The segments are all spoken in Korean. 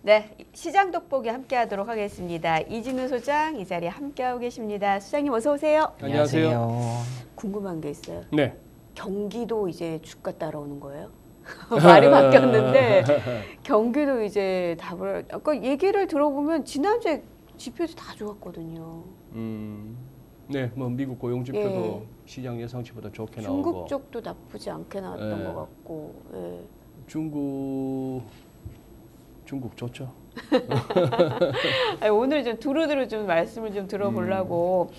네, 시장 돋보기 함께하도록 하겠습니다. 이진우 소장 이 자리에 함께하고 계십니다. 소장님 어서 오세요. 안녕하세요. 궁금한 게 있어요. 네. 경기도 이제 주가 따라오는 거예요? 말이 바뀌었는데 경기도 이제 답을 아까 얘기를 들어보면 지난주에 지표도 다 좋았거든요. 네, 뭐 미국 고용 지표도 예. 시장 예상치보다 좋게 중국 나오고. 쪽도 나쁘지 않게 나왔던 예. 것 같고. 예. 중국 좋죠. 아니, 오늘 좀 두루두루 좀 말씀을 좀 들어보려고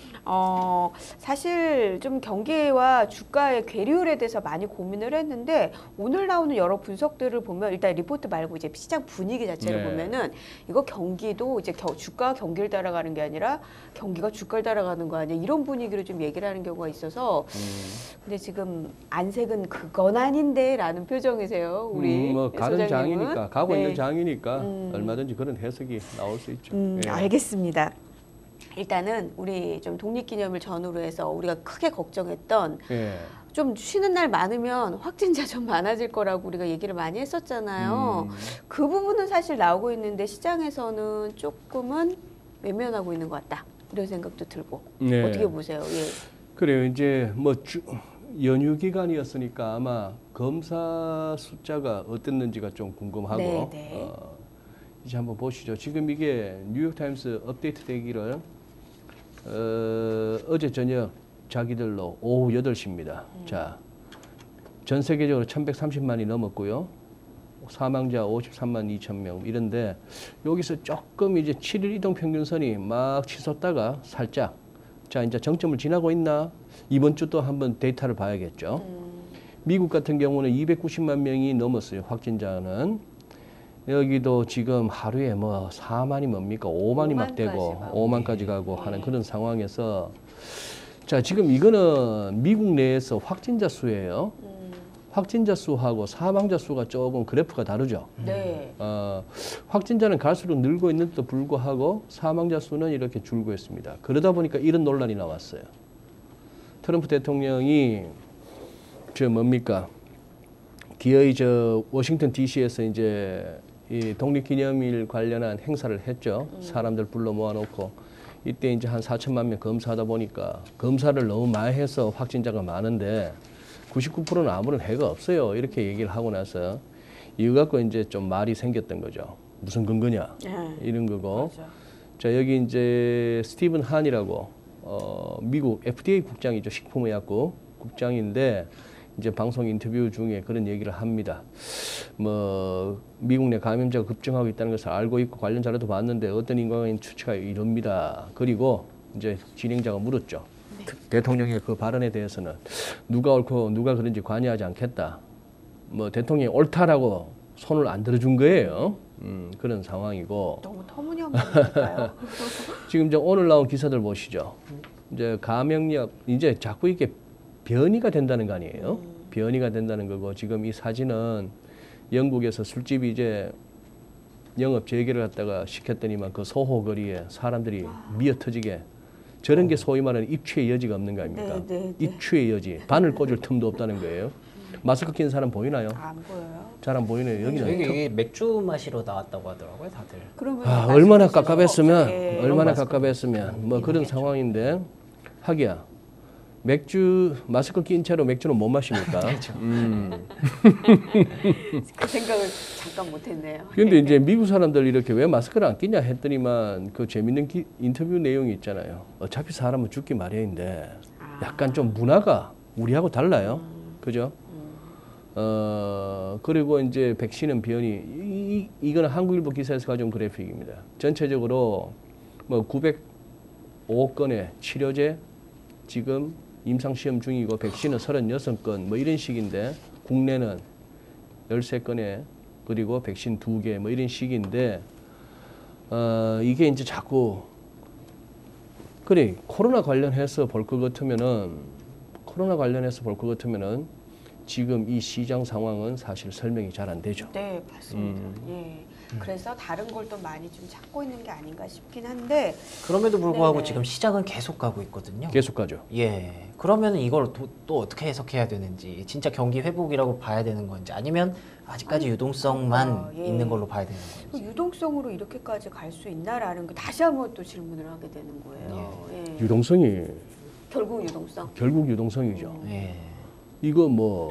사실 좀 경기와 주가의 괴리율에 대해서 많이 고민을 했는데 오늘 나오는 여러 분석들을 보면 일단 리포트 말고 이제 시장 분위기 자체를 네. 보면은 이거 경기도 이제 주가가 경기를 따라가는 게 아니라 경기가 주가를 따라가는 거 아니야 이런 분위기로 좀 얘기를 하는 경우가 있어서 근데 지금 안색은 그건 아닌데라는 표정이세요 우리 뭐 가는 소장님은. 장이니까 가고 네. 있는 장이니까 얼마든지 그런 해석이 나올 수 있죠. 예. 알겠습니다. 일단은 우리 좀 독립기념일 전후로 해서 우리가 크게 걱정했던 예. 좀 쉬는 날 많으면 확진자 좀 많아질 거라고 우리가 얘기를 많이 했었잖아요. 그 부분은 사실 나오고 있는데 시장에서는 조금은 외면하고 있는 것 같다. 이런 생각도 들고 네. 어떻게 보세요? 예. 그래요. 이제 뭐 연휴 기간이었으니까 아마 검사 숫자가 어땠는지가 좀 궁금하고 네, 네. 이제 한번 보시죠. 지금 이게 뉴욕타임스 업데이트 되기를 어제 저녁 자기들로 오후 8시입니다. 자, 전 세계적으로 1130만이 넘었고요. 사망자 53만 2천 명 이런데 여기서 조금 이제 7일 이동 평균선이 막 치솟다가 살짝 자 이제 정점을 지나고 있나 이번 주 또 한번 데이터를 봐야겠죠. 미국 같은 경우는 290만 명이 넘었어요. 확진자는. 여기도 지금 하루에 뭐 4만이 뭡니까? 5만이 막 되고 5만까지 가고 하는 그런 상황에서 자 지금 이거는 미국 내에서 확진자 수예요. 확진자 수하고 사망자 수가 조금 그래프가 다르죠. 네. 확진자는 갈수록 늘고 있는데도 불구하고 사망자 수는 이렇게 줄고 있습니다. 그러다 보니까 이런 논란이 나왔어요. 트럼프 대통령이 기어이 워싱턴 DC에서 이제 이 독립기념일 관련한 행사를 했죠. 사람들 불러 모아놓고 이때 이제 한 4천만 명 검사하다 보니까 검사를 너무 많이 해서 확진자가 많은데 99%는 아무런 해가 없어요. 이렇게 얘기를 하고 나서 이거 갖고 이제 좀 말이 생겼던 거죠. 무슨 근거냐 이런 거고. 맞아. 자 여기 이제 스티븐 한이라고 미국 FDA 국장이죠. 식품의약국 국장인데 이제 방송 인터뷰 중에 그런 얘기를 합니다. 뭐 미국 내 감염자가 급증하고 있다는 것을 알고 있고 관련 자료도 봤는데 어떤 인과관계 추측가 이럽니다. 그리고 이제 진행자가 물었죠. 네. 대통령의 그 발언에 대해서는 누가 옳고 누가 그런지 관여하지 않겠다. 뭐 대통령이 옳다라고 손을 안 들어준 거예요. 그런 상황이고. 너무 터무니없는가요? 지금 이제 오늘 나온 기사들 보시죠. 이제 감염력 이제 자꾸 이게 변이가 된다는 거 아니에요? 변이가 된다는 거고 지금 이 사진은 영국에서 술집이 이제 영업 재개를 갖다가 시켰더니만 그 소호 거리에 사람들이 미어 터지게 저런 게 소위 말하는 입추의 여지가 없는 거 아닙니까? 네. 입추의 여지. 바늘 꽂을 틈도 없다는 거예요. 마스크 낀 사람 보이나요? 안 보여요. 잘 안 보이네요. 여기는. 이게 맥주 마시러 나왔다고 하더라고요, 다들. 그러면 얼마나 깝깝했으면 예. 얼마나 깝깝했으면 뭐 그런 상황인데 하기야 맥주 마스크 낀 채로 맥주는 못 마십니까? 그 생각을 잠깐 못했네요. 그런데 이제 미국 사람들 이렇게 왜 마스크를 안 끼냐 했더니만 그 재밌는 인터뷰 내용이 있잖아요. 어차피 사람은 죽기 마련인데 약간 좀 문화가 우리하고 달라요. 그죠? 그리고 이제 백신은 변이 이거는 한국일보 기사에서 가져온 그래픽입니다. 전체적으로 뭐 905억 건의 치료제 지금 임상시험 중이고 백신은 36건 뭐 이런 식인데 국내는 13건에 그리고 백신 2개 뭐 이런 식인데 이게 이제 자꾸 그래 코로나 관련해서 볼 것 같으면은 지금 이 시장 상황은 사실 설명이 잘 안 되죠. 네, 맞습니다. 예. 그래서 다른 걸 또 많이 좀 찾고 있는 게 아닌가 싶긴 한데 그럼에도 불구하고 네네. 지금 시장은 계속 가고 있거든요. 계속 가죠. 예. 그러면 이걸 또 어떻게 해석해야 되는지, 진짜 경기 회복이라고 봐야 되는 건지, 아니면 아직까지 유동성만 예. 있는 걸로 봐야 되는 그 건지. 유동성으로 이렇게까지 갈 수 있나라는 게 다시 한번 또 질문을 하게 되는 거예요. 예. 유동성이 결국 유동성. 결국 유동성이죠. 예. 이거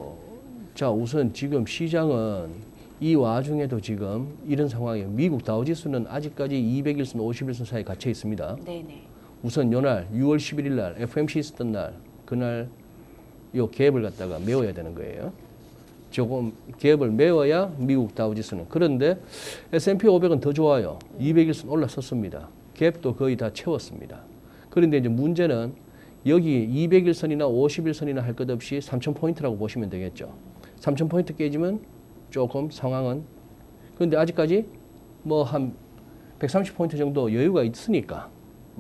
자 우선 지금 시장은 이 와중에도 지금 이런 상황이에요. 미국 다우지수는 아직까지 200일선, 50일선 사이에 갇혀 있습니다. 네네. 우선 요날 6월 11일 날 FMC 있었던 날 그날 요 갭을 갖다가 메워야 되는 거예요. 조금 갭을 메워야 미국 다우지수는. 그런데 S&P 500은 더 좋아요. 200일선 올라섰습니다. 갭도 거의 다 채웠습니다. 그런데 이제 문제는 여기 200일선이나 50일선이나 할 것 없이 3,000포인트라고 보시면 되겠죠. 3,000포인트 깨지면 조금 상황은, 그런데 아직까지 한 130포인트 정도 여유가 있으니까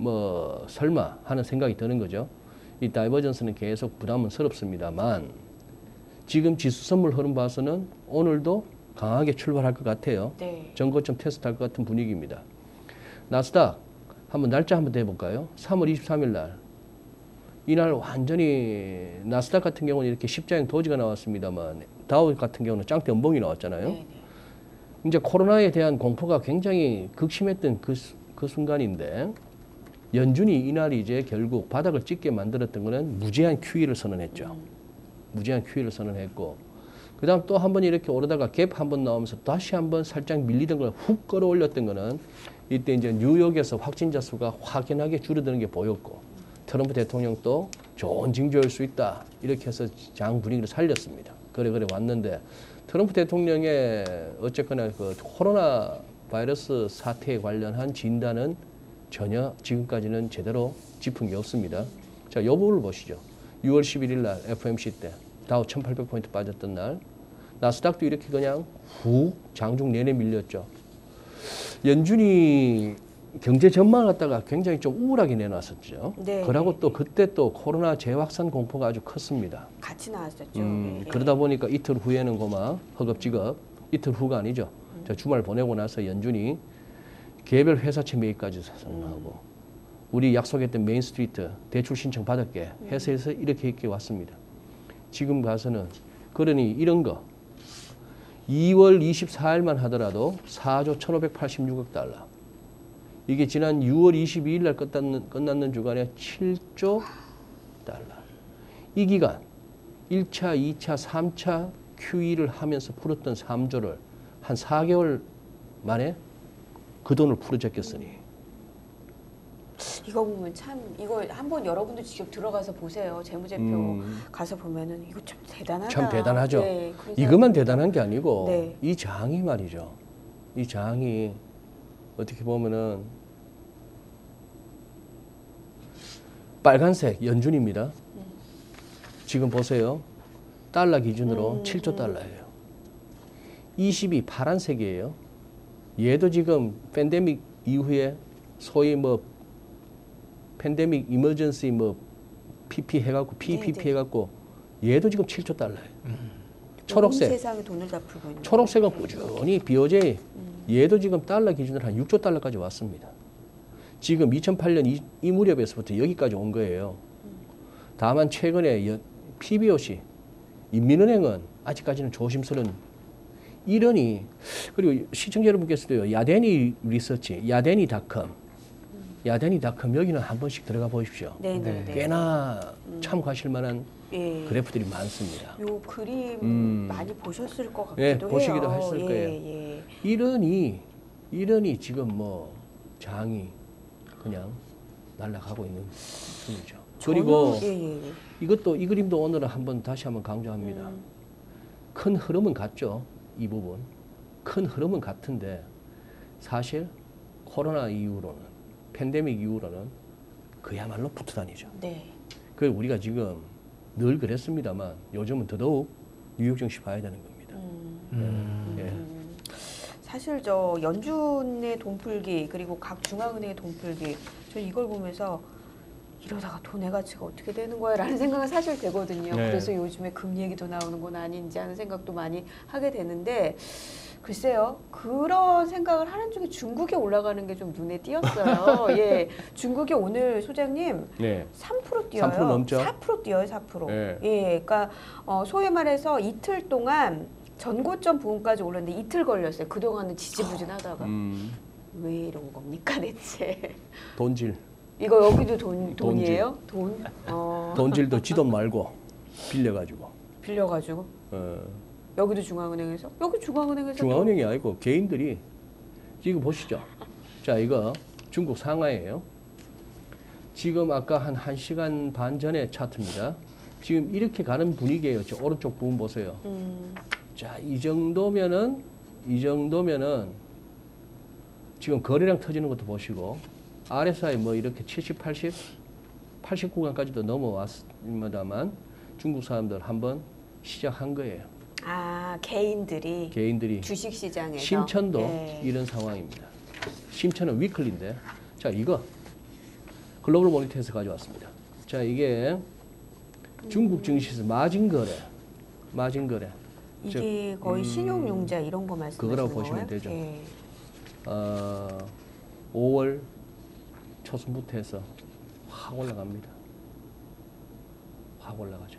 설마 하는 생각이 드는 거죠. 이 다이버전스는 계속 부담스럽습니다만 지금 지수 선물 흐름 봐서는 오늘도 강하게 출발할 것 같아요. 네. 전고점 테스트할 것 같은 분위기입니다. 나스닥 날짜 한번 대볼까요? 3월 23일 날. 이날 완전히 나스닥 같은 경우는 이렇게 십자형 도지가 나왔습니다만 다우 같은 경우는 짱대 연봉이 나왔잖아요. 네네. 이제 코로나에 대한 공포가 굉장히 극심했던 그 순간인데 연준이 이날 이제 결국 바닥을 찍게 만들었던 거는 무제한 QE를 선언했죠. 무제한 QE를 선언했고 그다음 또 한 번 이렇게 오르다가 갭 한 번 나오면서 다시 한 번 살짝 밀리던 걸 훅 끌어올렸던 거는 이때 이제 뉴욕에서 확진자 수가 확연하게 줄어드는 게 보였고 트럼프 대통령도 좋은 징조일 수 있다 이렇게 해서 장 분위기를 살렸습니다. 그래 왔는데 트럼프 대통령의 어쨌거나 그 코로나 바이러스 사태에 관련한 진단은 전혀 지금까지는 제대로 짚은 게 없습니다. 자, 요 부분을 보시죠. 6월 11일 날 FMC 때 다우 1800포인트 빠졌던 날 나스닥도 이렇게 그냥 훅 장중 내내 밀렸죠. 연준이 경제 전망을 갖다가 굉장히 좀 우울하게 내놨었죠. 네. 그러고 또 그때 또 코로나 재확산 공포가 아주 컸습니다. 같이 나왔었죠. 네. 그러다 보니까 이틀 후에는 허겁지겁 이틀 후가 아니죠. 저 주말 보내고 나서 연준이 개별 회사채 매입까지 선언하고 우리 약속했던 메인스트리트 대출 신청 받을게 해서 이렇게 왔습니다. 지금 가서는 그러니 이런 거 2월 24일만 하더라도 4조 1,586억 달러. 이게 지난 6월 22일 날 끝났는 주간에 7조 달러. 이 기간 1차, 2차, 3차 QE를 하면서 풀었던 3조를 한 4개월 만에 그 돈을 풀어제꼈으니 이거 보면 참 이거 한번 여러분도 직접 들어가서 보세요. 재무제표 가서 보면은 이거 참 대단하다. 참 대단하죠. 네, 이것만 대단한 게 아니고 네. 이 장이 말이죠. 이 장이 어떻게 보면은 빨간색 연준입니다. 지금 보세요. 달러 기준으로 7조 달러예요. 20이 파란색이에요. 얘도 지금 팬데믹 이후에 소위 팬데믹 이머전시 PP 해갖고 PPP 네. 해갖고 얘도 지금 7조 달러예요. 온 초록색. 세상에 돈을 다 풀고 있는. 초록색은 꾸준히 BOJ 얘도 지금 달러 기준으로 한 6조 달러까지 왔습니다. 지금 2008년 이 무렵에서부터 여기까지 온 거예요. 다만 최근에 PBOC 인민은행은 아직까지는 조심스러운 이러니 그리고 시청자 여러분께서도요. 야데니 리서치 야데니닷컴 여기는 한 번씩 들어가 보십시오. 네네. 꽤나 참고하실 만한 예. 그래프들이 많습니다. 요 그림 많이 보셨을 것 같기도 예, 해요. 보시기도 했을 거예요. 예. 이러니 지금 장이 그냥 날아가고 있는 중이죠. 그리고 예. 이것도 이 그림도 오늘은 다시 한번 강조합니다. 큰 흐름은 같죠. 이 부분 큰 흐름은 같은데 사실 코로나 이후로는 팬데믹 이후로는 그야말로 붙어 다니죠. 네. 그 우리가 지금 늘 그랬습니다만 요즘은 더더욱 뉴욕 증시 봐야 되는 겁니다. 예. 사실 저 연준의 돈풀기 그리고 각 중앙은행의 돈풀기 저 이걸 보면서 이러다가 돈의 가치가 어떻게 되는 거야 라는 생각은 사실 되거든요. 네. 그래서 요즘에 금리 얘기도 나오는 건 아닌지 하는 생각도 많이 하게 되는데 글쎄요. 그런 생각을 하는 중에 중국에 올라가는 게 좀 눈에 띄었어요. 예. 중국이 오늘 소장님 네. 3% 뛰어요. 3% 넘죠? 4% 뛰어요, 4%. 네. 예. 그러니까 소위 말해서 이틀 동안 전고점 부분까지 올랐는데 이틀 걸렸어요. 그동안은 지지부진하다가. 왜 이런 겁니까, 대체? 돈질. 이거 여기도 돈이에요? 돈? 돈질도 지 돈 말고 빌려가지고. 빌려가지고. 여기도 중앙은행에서? 여기 중앙은행에서. 중앙은행이 아니고 개인들이 지금 보시죠. 자, 이거 중국 상하이예요. 지금 아까 한 1시간 반 전에 차트입니다. 지금 이렇게 가는 분위기예요. 저 오른쪽 부분 보세요. 자, 이 정도면은 지금 거래량 터지는 것도 보시고 RSI 뭐 이렇게 70, 80 구간까지도 넘어왔습니다만 중국 사람들 한번 시작한 거예요. 아, 개인들이 주식 시장에서 심천도 네. 이런 상황입니다. 심천은 위클리인데, 자 이거 글로벌 모니터에서 가져왔습니다. 자 이게 중국 증시에서 마진 거래. 이게 거의 신용융자 이런 거 말씀하시는 그거라고 거예요? 보시면 되죠. 예. 5월 초순부터 해서 확 올라갑니다. 확 올라가죠.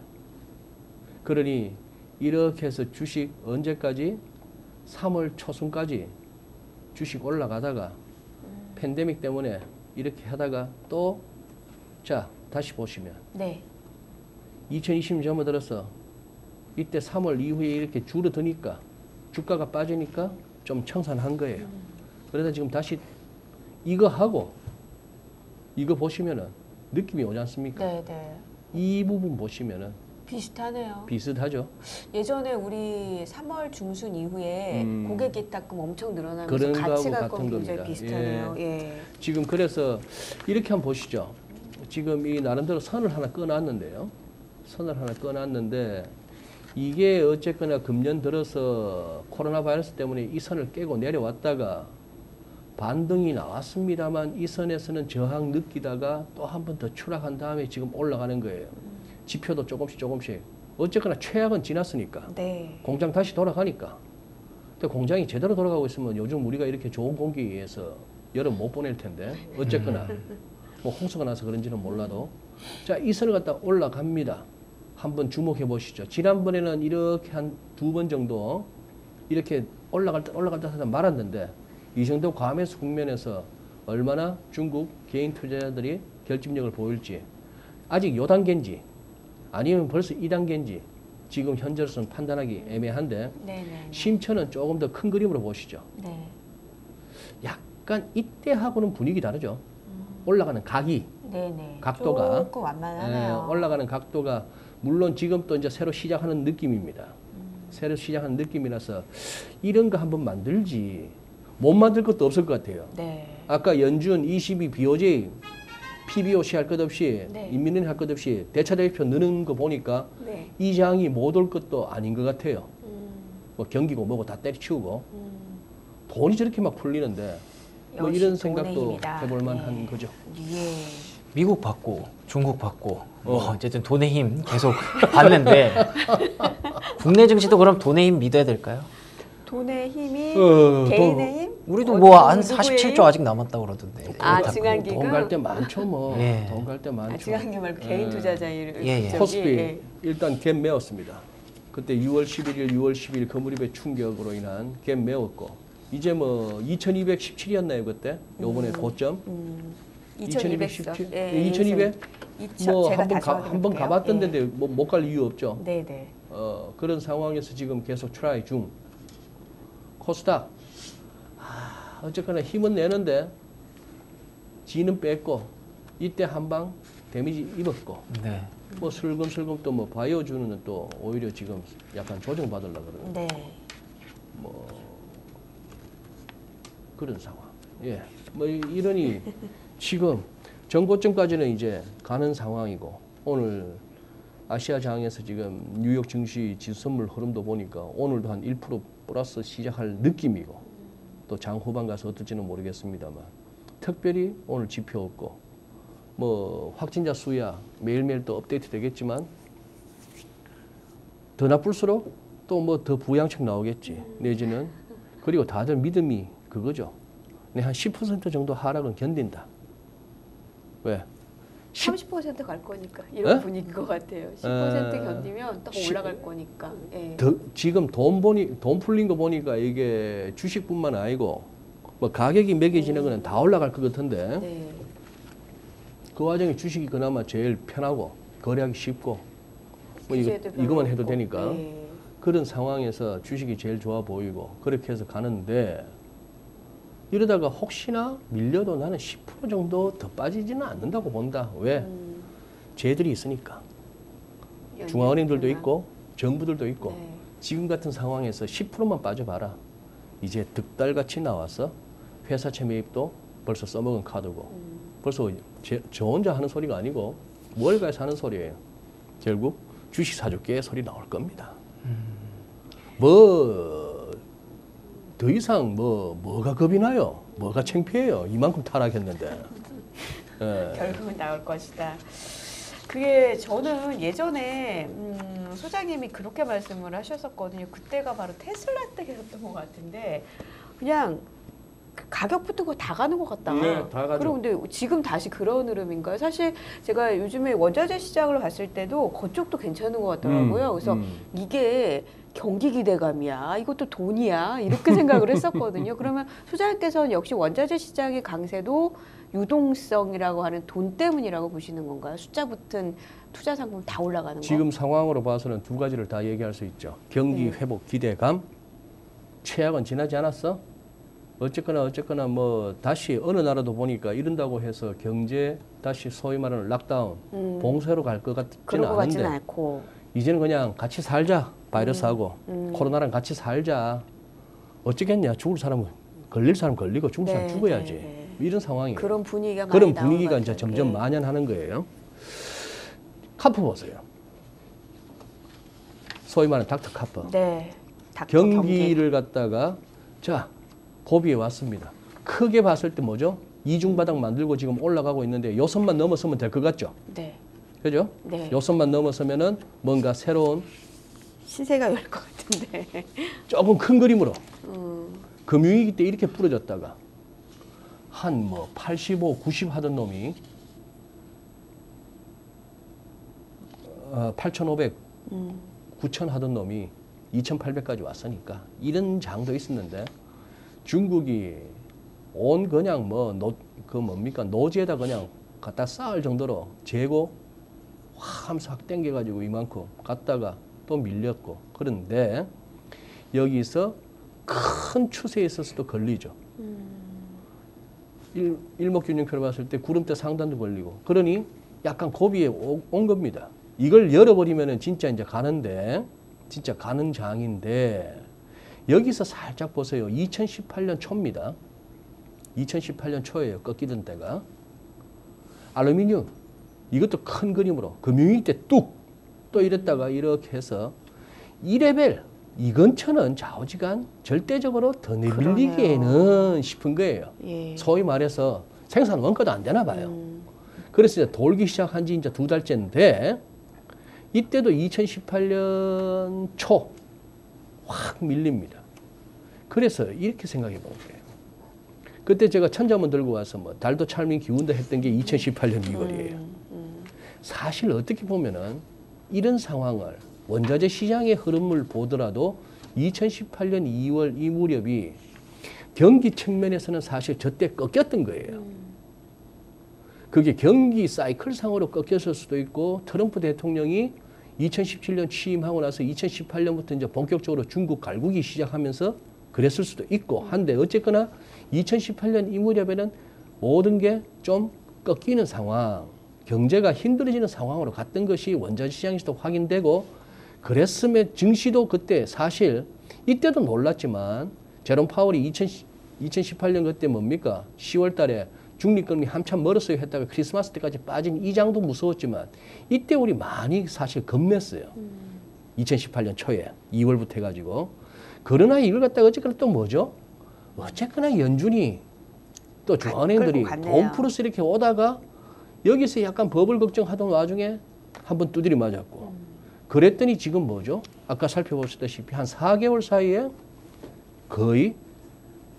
그러니 이렇게 해서 주식 언제까지? 3월 초순까지 주식 올라가다가 팬데믹 때문에 이렇게 하다가 또 자 다시 보시면 네. 2020년 접어들어서 이때 3월 이후에 이렇게 줄어드니까 주가가 빠지니까 좀 청산한 거예요. 그러다 지금 다시 이거 하고 이거 보시면은 느낌이 오지 않습니까? 네, 네. 이 부분 보시면은 비슷하네요. 비슷하죠. 예전에 우리 3월 중순 이후에 고객 예탁금 엄청 늘어나면서 그런 같이 거하고 갈 같은 건 굉장히 겁니다. 비슷하네요. 예. 지금 그래서 이렇게 한번 보시죠. 지금 이 나름대로 선을 하나 꺼놨는데요. 선을 하나 꺼놨는데 이게 어쨌거나 금년 들어서 코로나 바이러스 때문에 이 선을 깨고 내려왔다가 반등이 나왔습니다만 이 선에서는 저항 느끼다가 또 한 번 더 추락한 다음에 지금 올라가는 거예요. 지표도 조금씩. 어쨌거나 최악은 지났으니까. 네. 공장 다시 돌아가니까. 근데 공장이 제대로 돌아가고 있으면 요즘 우리가 이렇게 좋은 공기에서 여름 못 보낼 텐데. 어쨌거나 뭐 홍수가 나서 그런지는 몰라도. 자, 이 선을 갖다 올라갑니다. 한번 주목해 보시죠. 지난번에는 이렇게 한 2번 정도 이렇게 올라갈 때 하다 말았는데 이 정도 과매수 국면에서 얼마나 중국 개인 투자자들이 결집력을 보일지 아직 요 단계인지 아니면 벌써 2단계인지 지금 현재로서는 판단하기 애매한데 네네. 심천은 조금 더 큰 그림으로 보시죠. 네. 약간 이때하고는 분위기 다르죠. 올라가는 각이 네네. 각도가 조금 완만하네요. 올라가는 각도가 물론 지금 또 이제 새로 시작하는 느낌입니다. 새로 시작하는 느낌이라서 이런 거 한번 만들지 못 만들 것도 없을 것 같아요. 네. 아까 연준 22 BOJ PBOC 할 것 없이 네. 인민은행 할 것 없이 대차대표 느는 거 보니까 네. 이 장이 못 올 것도 아닌 것 같아요. 뭐 경기고 뭐고 다 때려치우고 돈이 저렇게 막 풀리는데 뭐 역시 이런 돈의 생각도 힘이다. 해볼 만한 네. 거죠. 예. 미국 받고 중국 받고 뭐 어쨌든 돈의 힘 계속 받는데 국내 증시도 그럼 돈의 힘 믿어야 될까요? 돈의 힘이 어, 개인의 힘? 우리도 뭐 한 누구의 47조 힘? 아직 남았다고 그러던데. 아, 증한기금? 돈 갈 때 많죠 뭐. 예. 돈 갈 때 많죠. 아, 증한기금 말고 개인 투자자의 예, 예. 코스피 일단 갭 메웠습니다. 그때 6월 10일 거물입의 충격으로 인한 갭 메웠고 이제 뭐 2217이었나요 그때? 요번에 고점 2217? 예, 2200? 뭐 한번 가봤던 데인데 뭐 못 갈 이유 없죠. 네네. 그런 상황에서 지금 계속 트라이 중. 코스닥 어쨌거나 힘은 내는데 지는 뺐고 이때 한방 데미지 입었고 네. 뭐 슬금슬금 또 뭐 바이오주는 또 오히려 지금 약간 조정 받으려고 그러는 네. 뭐 그런 상황. 예. 뭐 이러니 지금 전고점까지는 이제 가는 상황이고 오늘 아시아장에서 지금 뉴욕 증시 지수 선물 흐름도 보니까 오늘도 한 1% 플러스 시작할 느낌이고 또 장 후반 가서 어떨지는 모르겠습니다만 특별히 오늘 지표 없고 뭐 확진자 수야 매일매일 또 업데이트 되겠지만 더 나쁠수록 또 뭐 더 부양책 나오겠지 내지는 그리고 다들 믿음이 그거죠. 한 10% 정도 하락은 견딘다. 왜? 30%갈 거니까 이런 에? 분위기인 것 같아요. 10% 견디면 또 올라갈 거니까. 예. 지금 돈 풀린 거 보니까 이게 주식뿐만 아니고 뭐 가격이 매겨지는 거는 다 올라갈 것 같은데 네. 그 와중에 주식이 그나마 제일 편하고 거래하기 쉽고 뭐 규제도 별로 이거만 해도 없고. 되니까 네. 그런 상황에서 주식이 제일 좋아 보이고 그렇게 해서 가는데 이러다가 혹시나 밀려도 나는 10% 정도 더 빠지지는 않는다고 본다. 왜? 쟤들이 있으니까. 중앙은행들도 있고 정부들도 있고 네. 지금 같은 상황에서 10%만 빠져봐라. 이제 득달같이 나와서 회사채 매입도 벌써 써먹은 카드고 벌써 저 혼자 하는 소리가 아니고 월가에서 하는 소리예요. 결국 주식 사줄게 소리 나올 겁니다. 뭐 더 이상 뭐가 겁이 나요? 뭐가 창피해요? 이만큼 타락했는데. 예. 결국은 나올 것이다. 그게 저는 예전에 소장님이 그렇게 말씀을 하셨었거든요. 그때가 바로 테슬라 때였던 것 같은데 그냥 가격 붙은 거 다 가는 것 같다. 네, 다 가죠. 그리고 근데 지금 다시 그런 흐름인가요? 사실 제가 요즘에 원자재 시장을 봤을 때도 그쪽도 괜찮은 것 같더라고요. 그래서 이게 경기 기대감이야. 이것도 돈이야. 이렇게 생각을 했었거든요. 그러면 소장님께서는 역시 원자재 시장의 강세도 유동성이라고 하는 돈 때문이라고 보시는 건가요? 숫자 붙은 투자 상품 다 올라가는 거? 지금 상황으로 봐서는 두 가지를 다 얘기할 수 있죠. 경기 회복 기대감, 최악은 지나지 않았어? 어쨌거나 뭐 다시 어느 나라도 보니까 이런다고 해서 경제 다시 소위 말하는 락다운, 봉쇄로 갈 것 같지는 그런 것 같지는 않은데 않고. 이제는 그냥 같이 살자. 바이러스하고 코로나랑 같이 살자. 어쩌겠냐. 죽을 사람은 걸릴 사람 걸리고 죽을 사람 네, 죽어야지. 네. 이런 상황이에요. 그런 분위기가 많이 그런 나온 분위기가 것 이제 같아요. 점점 예. 만연하는 거예요. 카프 보세요. 소위 말하는 닥터 카프. 네. 경기를 갖다가 자 고비에 왔습니다. 크게 봤을 때 뭐죠? 이중바닥 만들고 지금 올라가고 있는데 요선만 넘어서면 될 것 같죠? 네. 그죠? 네. 요선만 넘어서면은 뭔가 새로운 신세가 열 것 같은데. 조금 큰 그림으로 금융위기 때 이렇게 부러졌다가 한 뭐 85, 90 하던 놈이 8,500, 9,000 하던 놈이 2,800까지 왔으니까 이런 장도 있었는데 중국이 온 그냥 노지에다 그냥 갖다 쌓을 정도로 재고 확 하면서 확 땡겨가지고 이만큼 갔다가 또 밀렸고 그런데 여기서 큰 추세에 있어서도 걸리죠. 일목균형표를 봤을 때 구름대 상단도 걸리고 그러니 약간 고비에 온 겁니다. 이걸 열어버리면은 진짜 이제 가는데 진짜 가는 장인데 여기서 살짝 보세요. 2018년 초입니다. 2018년 초예요. 꺾이던 때가. 알루미늄 이것도 큰 그림으로 금융위기 때 뚝 또 이랬다가 이렇게 해서 2레벨 이 근처는 좌우지간 절대적으로 더 내밀리기에는 싶은 거예요. 예. 소위 말해서 생산 원가도 안 되나 봐요. 그래서 이제 돌기 시작한 지 이제 2달째인데 이때도 2018년 초 확 밀립니다. 그래서 이렇게 생각해 본 거예요. 그때 제가 천자문 들고 와서 뭐 달도 찰민 기운다 했던 게 2018년 2월이에요. 사실 어떻게 보면은 이런 상황을 원자재 시장의 흐름을 보더라도 2018년 2월 이 무렵이 경기 측면에서는 사실 저때 꺾였던 거예요. 그게 경기 사이클상으로 꺾였을 수도 있고 트럼프 대통령이 2017년 취임하고 나서 2018년부터 이제 본격적으로 중국 갈구기 시작하면서 그랬을 수도 있고 한데 어쨌거나 2018년 이 무렵에는 모든 게 좀 꺾이는 상황, 경제가 힘들어지는 상황으로 갔던 것이 원자재 시장에서도 확인되고 그랬음에 증시도 그때 사실 이때도 놀랐지만 제롬 파월이 2018년 그때 뭡니까? 10월 달에 중립금리 한참 멀었어요 했다가 크리스마스 때까지 빠진 이 장도 무서웠지만 이때 우리 많이 사실 겁냈어요. 2018년 초에 2월부터 해가지고. 그러나 이걸 갖다가 어쨌거나 또 뭐죠? 어쨌거나 연준이 또 중앙은행들이 돈 풀어서 이렇게 오다가 여기서 약간 버블 걱정하던 와중에 한번 두드려 맞았고 그랬더니 지금 뭐죠? 아까 살펴보셨다시피 한 4개월 사이에 거의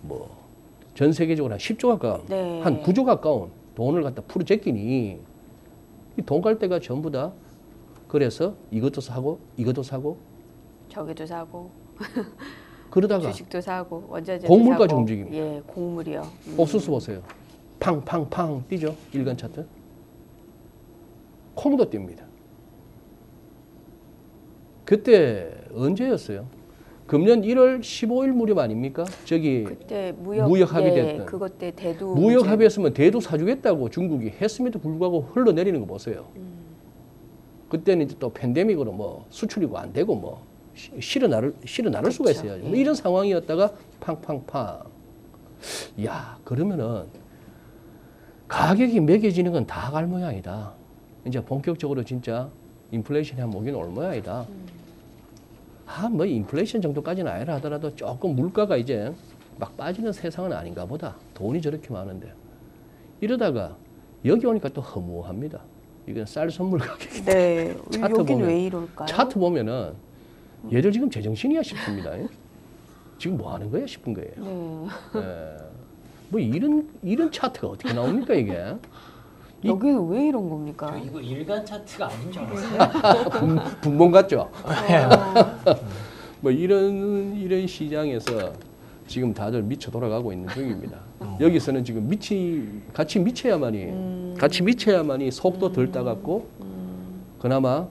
뭐 전 세계적으로 한 10조 가까운, 네. 한 9조 가까운 돈을 갖다 풀어 제끼니 이 돈 갈 데가 전부 다 그래서 이것도 사고 이것도 사고 저기도 사고 그러다가 주식도 사고 원자재도 곡물까지 사고. 움직입니다. 예, 곡물이요. 옥수수 보세요. 팡팡팡 뛰죠. 일간 차트. 콩도 뜁니다. 그때 언제였어요? 금년 1월 15일 무렵 아닙니까? 저기 그때 무역 합의됐던. 예, 그것 때 대두 무역 문제. 합의했으면 대두 사주겠다고 중국이 했음에도 불구하고 흘러내리는 거 보세요. 그때는 이제 또 팬데믹으로 뭐 수출이고 안 되고 뭐 실어 나를 수가 그렇죠. 있어요. 예. 뭐 이런 상황이었다가 팡팡팡. 야, 그러면은 가격이 매겨지는 건 다 갈 모양이다. 이제 본격적으로 진짜 인플레이션이 한 목이 올 모양이다. 뭐 인플레이션 정도까지는 아니라 하더라도 조금 물가가 이제 막 빠지는 세상은 아닌가 보다. 돈이 저렇게 많은데. 이러다가 여기 오니까 또 허무합니다. 이건 쌀 선물 가격이. 네. 차트 여긴 보면, 왜 이럴까요? 차트 보면은 얘들 지금 제정신이야 싶습니다. 지금 뭐 하는 거야 싶은 거예요. 네. 예. 뭐 이런 차트가 어떻게 나옵니까 이게? 여기는 왜 이런 겁니까? 이거 일간 차트가 아닌 줄 알았어요. 분봉 같죠? 어, 뭐 이런 시장에서 지금 다들 미쳐 돌아가고 있는 중입니다. 여기서는 지금 같이 미쳐야만이 속도 덜 따갑고 그나마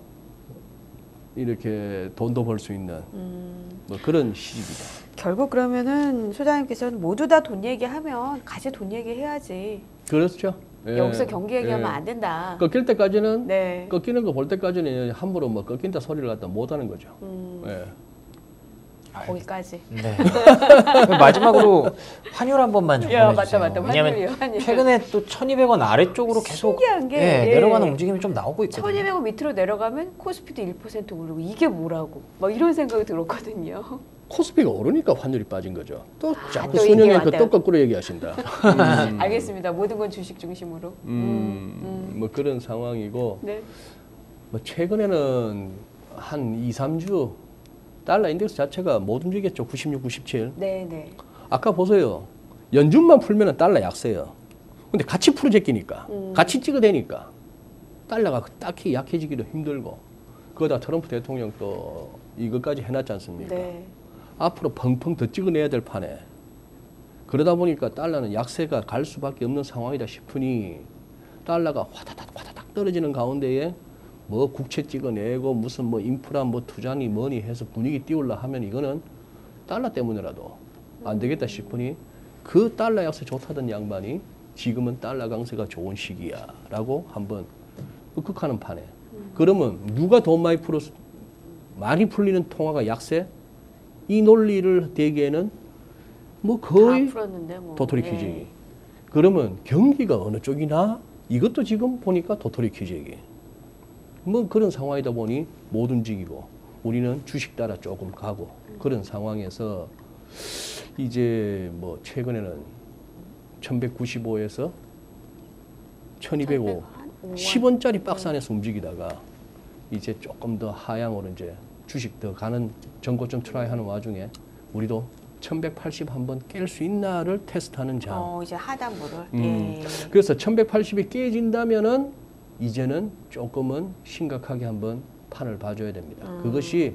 이렇게 돈도 벌 수 있는 뭐 그런 시기입니다. 결국 그러면은 소장님께서는 모두 다 돈 얘기하면 같이 돈 얘기해야지. 그렇죠. 예. 여기서 경기 얘기하면 예. 안 된다. 꺾일 때까지는 네. 꺾이는 거 볼 때까지는 함부로 뭐 꺾인다 소리를 갖다 못 하는 거죠. 예. 거기까지. 네. 그럼 마지막으로 환율 한 번만 좀 야, 보내주세요. 맞다. 왜냐면 환율이요, 환율. 최근에 또 1,200원 아래쪽으로 계속 신기한 게, 예, 예. 내려가는 움직임이 좀 나오고 있거든요. 1200원 밑으로 내려가면 코스피도 1% 오르고 이게 뭐라고 막 이런 생각이 들었거든요. 코스피가 오르니까 환율이 빠진 거죠. 또 자꾸 또 이게 순영이 그 맞대요. 또 거꾸로 얘기하신다. 알겠습니다. 모든 건 주식 중심으로. 뭐 그런 상황이고 네. 뭐 최근에는 한 2, 3주 달러 인덱스 자체가 못 움직였죠. 96, 97. 네, 네. 아까 보세요. 연준만 풀면은 달러 약세요. 근데 같이 풀어 제끼니까 같이 찍어대니까 달러가 딱히 약해지기도 힘들고 그거다 트럼프 대통령 또 이것까지 해놨지 않습니까? 네. 앞으로 펑펑 더 찍어내야 될 판에 그러다 보니까 달러는 약세가 갈 수밖에 없는 상황이다 싶으니 달러가 화다닥 떨어지는 가운데에 뭐 국채 찍어내고 무슨 뭐 인프라 뭐 투자니 뭐니 해서 분위기 띄우려 하면 이거는 달러 때문에라도 안 되겠다 싶으니 그 달러 약세 좋다던 양반이 지금은 달러 강세가 좋은 시기야라고 한번 흑흑하는 판에 그러면 누가 돈 많이 풀리는 통화가 약세? 이 논리를 대기에는 뭐 거의 다 풀었는데 뭐. 도토리 예. 퀴즈기. 그러면 경기가 어느 쪽이나 이것도 지금 보니까 도토리 퀴즈기. 뭐 그런 상황이다 보니 못 움직이고 우리는 주식 따라 조금 가고 그런 상황에서 이제 뭐 최근에는 1195에서 1205 10원짜리 박스 안에서 움직이다가 이제 조금 더 하향으로 이제 주식 더 가는 전고점 트라이 하는 와중에 우리도 1180 한번 깰 수 있나를 테스트하는 장. 이제 하단부를. 음. 예. 그래서 1180이 깨진다면은 이제는 조금은 심각하게 한번 판을 봐줘야 됩니다. 그것이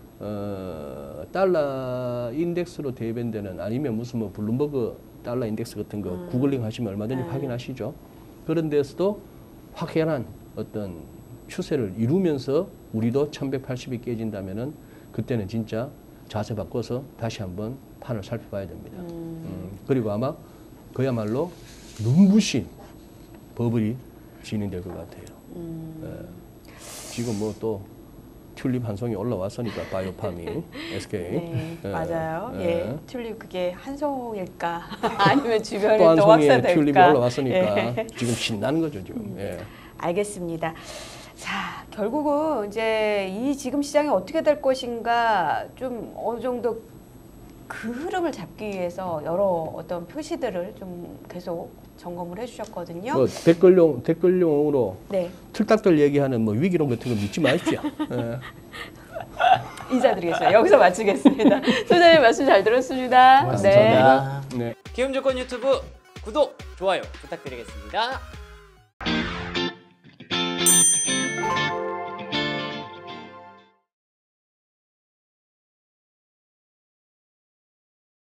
달러 인덱스로 대변되는 아니면 무슨 뭐 블룸버그 달러 인덱스 같은 거 구글링 하시면 얼마든지 확인하시죠. 그런 데서도 확연한 어떤 추세를 이루면서 우리도 1180이 깨진다면은 그때는 진짜 자세 바꿔서 다시 한번 판을 살펴봐야 됩니다. 그리고 아마 그야말로 눈부신 버블이 진행될 것 같아요. 예. 지금 뭐 또 튤립 한 송이 올라왔으니까 바이오팜이 SK. 네, 예. 맞아요. 예. 예. 튤립 그게 한 송일까? 아니면 주변에 또 한 또 송이에 확산될까? 튤립이 올라왔으니까 예. 지금 신나는 거죠 지금. 예. 알겠습니다. 자, 결국은 이제 이 지금 시장이 어떻게 될 것인가 좀 어느 정도 그 흐름을 잡기 위해서 여러 어떤 표시들을 좀 계속 점검을 해주셨거든요. 뭐 댓글용으로 네. 틀딱들 얘기하는 뭐 위기론 같은 거 믿지 마십시오. 예. 인사드리겠습니다. 여기서 마치겠습니다. 소장님 말씀 잘 들었습니다. 고맙습니다. 네. 기움조건 유튜브 구독, 좋아요 부탁드리겠습니다.